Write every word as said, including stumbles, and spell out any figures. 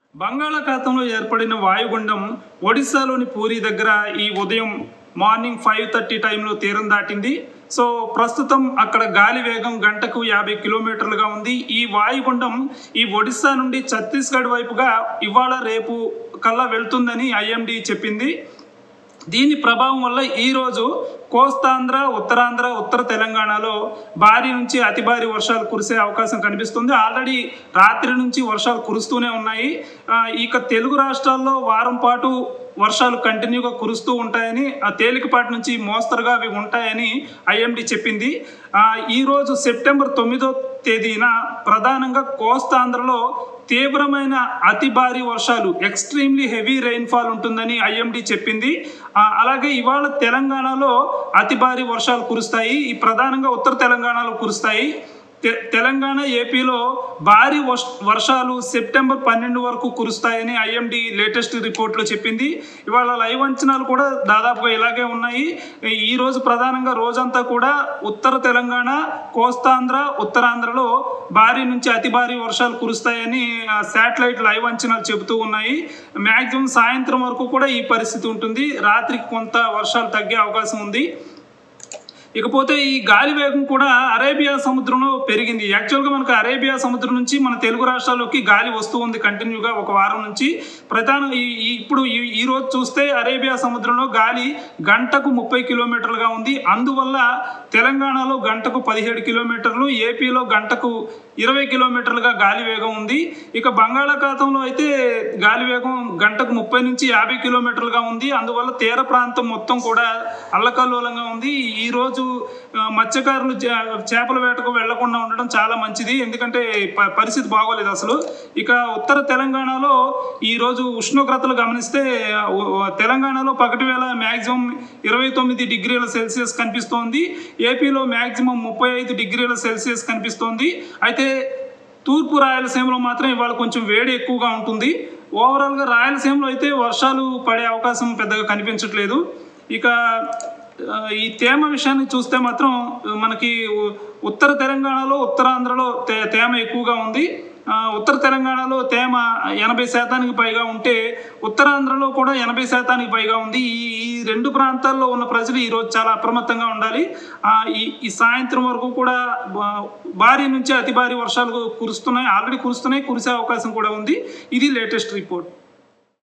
బంగాళాఖాతంలో ఏర్పడిన వాయుగుండం ఒడిశాలోని పూరి దగ్గర ఈ ఉదయం మార్నింగ్ ఫైవ్ థర్టీ టైంలో తీరం దాటింది. సో ప్రస్తుతం అక్కడ గాలి వేగం గంటకు యాభై కిలోమీటర్లుగా ఉంది. ఈ వాయుగుండం ఈ ఒడిశా నుండి ఛత్తీస్గఢ్ వైపుగా ఇవాళ రేపు కల్లా వెళ్తుందని ఐఎండీ చెప్పింది. దీని ప్రభావం వల్ల ఈరోజు కోస్తాంధ్ర, ఉత్తరాంధ్ర, ఉత్తర తెలంగాణలో భారీ నుంచి అతి భారీ వర్షాలు కురిసే అవకాశం కనిపిస్తుంది. ఆల్రెడీ రాత్రి నుంచి వర్షాలు కురుస్తూనే ఉన్నాయి. ఇక తెలుగు రాష్ట్రాల్లో వారం పాటు వర్షాలు కంటిన్యూగా కురుస్తూ ఉంటాయని, ఆ తేలికపాటి నుంచి మోస్తరుగా అవి ఉంటాయని ఐఎండీ చెప్పింది. ఈరోజు సెప్టెంబర్ తొమ్మిదో తేదీన ప్రధానంగా కోస్తాంధ్రలో తీవ్రమైన అతి భారీ వర్షాలు, ఎక్స్ట్రీమ్లీ హెవీ రెయిన్ఫాల్ ఉంటుందని ఐఎండీ చెప్పింది. అలాగే ఇవాళ తెలంగాణలో అతి భారీ వర్షాలు కురుస్తాయి. ఈ ప్రధానంగా ఉత్తర తెలంగాణలో కురుస్తాయి. తెలంగాణ, ఏపీలో భారీ వర్షాలు సెప్టెంబర్ పన్నెండు వరకు కురుస్తాయని ఐఎండీ లేటెస్ట్ రిపోర్ట్లో చెప్పింది. ఇవాళ లైవ్ అంచనాలు కూడా దాదాపుగా ఇలాగే ఉన్నాయి. ఈరోజు ప్రధానంగా రోజంతా కూడా ఉత్తర తెలంగాణ, కోస్తాంధ్ర, ఉత్తరాంధ్రలో భారీ నుంచి అతి భారీ వర్షాలు కురుస్తాయని శాటిలైట్ లైవ్ అంచనాలు చెబుతూ ఉన్నాయి. మ్యాక్సిమం సాయంత్రం వరకు కూడా ఈ పరిస్థితి ఉంటుంది. రాత్రికి కొంత వర్షాలు తగ్గే అవకాశం ఉంది. ఇకపోతే ఈ గాలి వేగం కూడా అరేబియా సముద్రంలో పెరిగింది. యాక్చువల్గా మనకు అరేబియా సముద్రం నుంచి మన తెలుగు రాష్ట్రాల్లోకి గాలి వస్తూ ఉంది కంటిన్యూగా ఒక వారం నుంచి. ప్రధాన ఇప్పుడు ఈ రోజు చూస్తే అరేబియా సముద్రంలో గాలి గంటకు ముప్పై కిలోమీటర్లుగా ఉంది. అందువల్ల తెలంగాణలో గంటకు పదిహేడు కిలోమీటర్లు, ఏపీలో గంటకు ఇరవై కిలోమీటర్లుగా గాలి వేగం ఉంది. ఇక బంగాళాఖాతంలో అయితే గాలి వేగం గంటకు ముప్పై నుంచి యాభై కిలోమీటర్లుగా ఉంది. అందువల్ల తీర ప్రాంతం మొత్తం కూడా అల్లకల్లోలంగా ఉంది. ఈరోజు మత్స్యకారులు చేపల వేటకు వెళ్లకుండా ఉండడం చాలా మంచిది, ఎందుకంటే పరిస్థితి బాగోలేదు అసలు. ఇక ఉత్తర తెలంగాణలో ఈరోజు ఉష్ణోగ్రతలు గమనిస్తే తెలంగాణలో పగటి వేళ మ్యాక్సిమం ఇరవై తొమ్మిది డిగ్రీల సెల్సియస్ కనిపిస్తోంది. ఏపీలో మ్యాక్సిమం ముప్పై ఐదు డిగ్రీల సెల్సియస్ కనిపిస్తోంది. అయితే తూర్పు రాయలసీమలో మాత్రం ఇవాళ కొంచెం వేడి ఎక్కువగా ఉంటుంది. ఓవరాల్గా రాయలసీమలో అయితే వర్షాలు పడే అవకాశం పెద్దగా కనిపించట్లేదు. ఇక ఈ తేమ విషయాన్ని చూస్తే మాత్రం మనకి ఉత్తర తెలంగాణలో, ఉత్తరాంధ్రలో తే తేమ ఎక్కువగా ఉంది. ఉత్తర తెలంగాణలో తేమ ఎనభై శాతానికి పైగా ఉంటే ఉత్తరాంధ్రలో కూడా ఎనభై శాతానికి పైగా ఉంది. ఈ ఈ రెండు ప్రాంతాల్లో ఉన్న ప్రజలు ఈరోజు చాలా అప్రమత్తంగా ఉండాలి. ఈ ఈ సాయంత్రం వరకు కూడా భారీ నుంచి అతి భారీ వర్షాలు కురుస్తున్నాయి, ఆల్రెడీ కురుస్తున్నాయి, కురిసే అవకాశం కూడా ఉంది. ఇది లేటెస్ట్ రిపోర్ట్.